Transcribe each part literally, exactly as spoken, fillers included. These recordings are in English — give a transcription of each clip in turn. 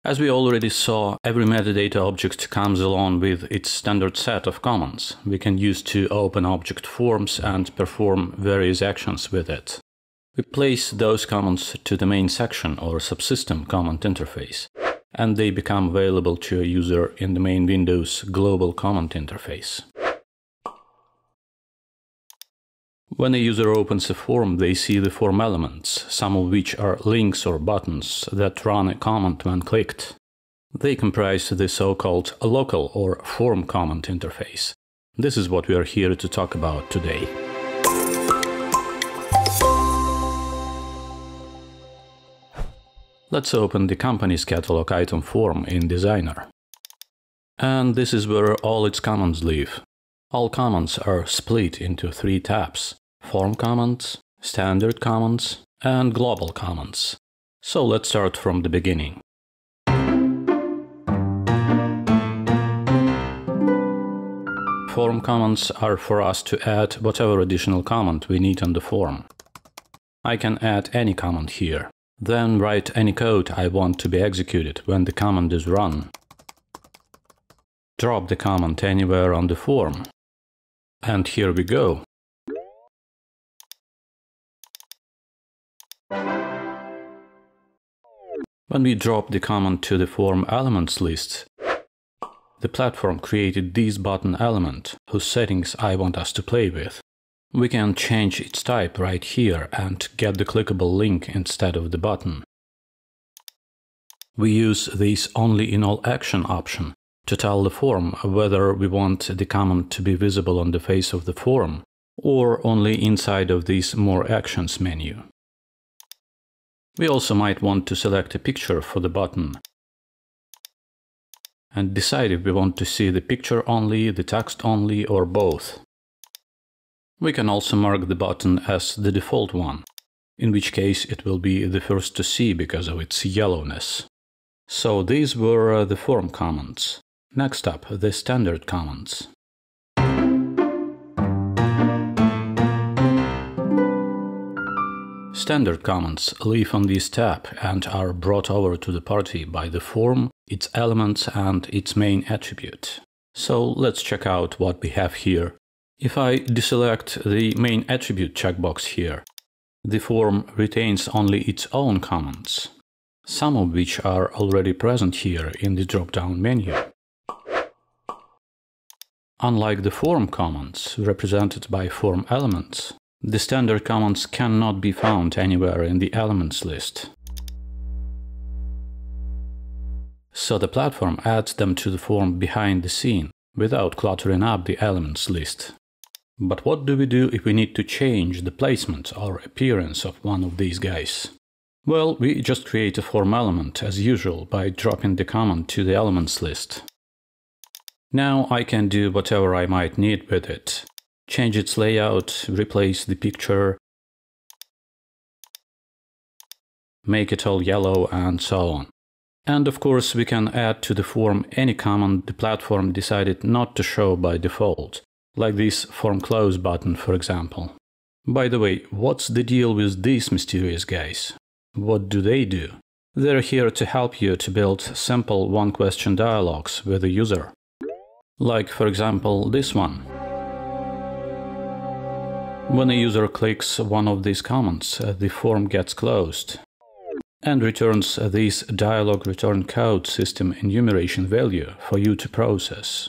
As we already saw, every metadata object comes along with its standard set of commands we can use to open object forms and perform various actions with it. We place those commands to the main section or subsystem command interface, and they become available to a user in the main Window's global command interface. When a user opens a form, they see the form elements, some of which are links or buttons that run a command when clicked. They comprise the so-called local or form command interface. This is what we are here to talk about today. Let's open the company's catalog item form in Designer. And this is where all its commands live. All commands are split into three tabs: form commands, standard commands, and global commands. So let's start from the beginning. Form commands are for us to add whatever additional command we need on the form. I can add any command here, then write any code I want to be executed when the command is run. Drop the command anywhere on the form. And here we go. When we drop the command to the form elements list, the platform created this button element, whose settings I want us to play with. We can change its type right here and get the clickable link instead of the button. We use this only in all action option to tell the form whether we want the command to be visible on the face of the form or only inside of this More Actions menu. We also might want to select a picture for the button and decide if we want to see the picture only, the text only, or both. We can also mark the button as the default one, in which case it will be the first to see because of its yellowness. So these were the form commands. Next up, the standard commands. Standard commands live on this tab and are brought over to the party by the form, its elements, and its main attribute. So let's check out what we have here. If I deselect the main attribute checkbox here, the form retains only its own commands, some of which are already present here in the drop-down menu. Unlike the form commands, represented by form elements, the standard commands cannot be found anywhere in the elements list. So the platform adds them to the form behind the scene, without cluttering up the elements list. But what do we do if we need to change the placement or appearance of one of these guys? Well, we just create a form element as usual by dropping the command to the elements list. Now I can do whatever I might need with it. Change its layout, replace the picture, make it all yellow, and so on. And of course we can add to the form any command the platform decided not to show by default, like this form close button, for example. By the way, what's the deal with these mysterious guys? What do they do? They're here to help you to build simple one-question dialogues with the user. Like, for example, this one. When a user clicks one of these commands, the form gets closed and returns this dialog return code system enumeration value for you to process.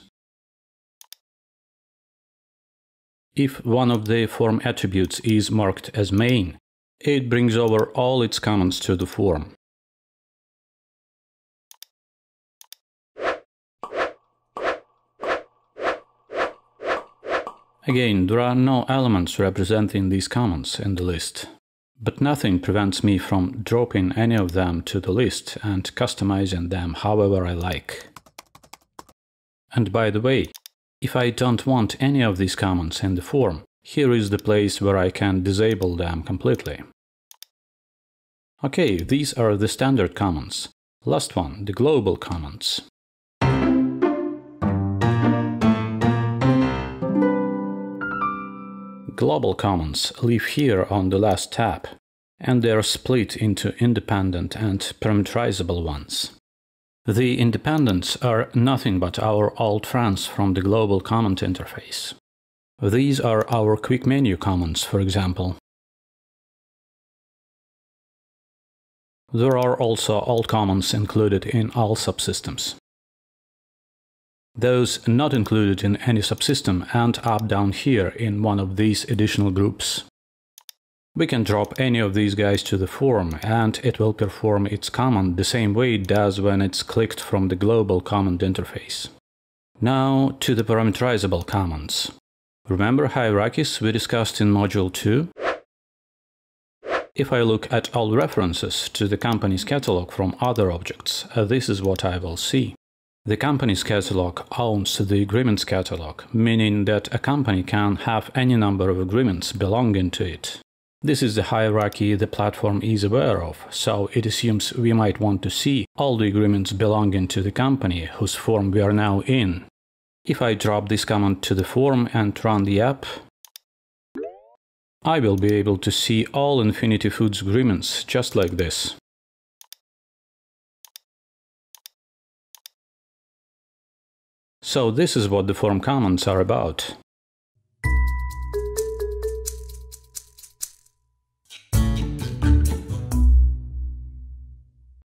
If one of the form attributes is marked as main, it brings over all its commands to the form. Again, there are no elements representing these commands in the list, but nothing prevents me from dropping any of them to the list and customizing them however I like. And by the way, if I don't want any of these commands in the form, here is the place where I can disable them completely. Okay, these are the standard commands. Last one, the global commands. Global commands live here on the last tab, and they are split into independent and parameterizable ones. The independents are nothing but our old friends from the global comment interface. These are our quick menu commands, for example. There are also alt commands included in all subsystems. Those not included in any subsystem end up down here in one of these additional groups. We can drop any of these guys to the form and it will perform its command the same way it does when it's clicked from the global command interface. Now to the parameterizable commands. Remember hierarchies we discussed in module two? If I look at all references to the company's catalog from other objects, this is what I will see. The company's catalog owns the agreements catalog, meaning that a company can have any number of agreements belonging to it. This is the hierarchy the platform is aware of, so it assumes we might want to see all the agreements belonging to the company whose form we are now in. If I drop this command to the form and run the app, I will be able to see all Infinity Foods agreements just like this. So this is what the form commands are about.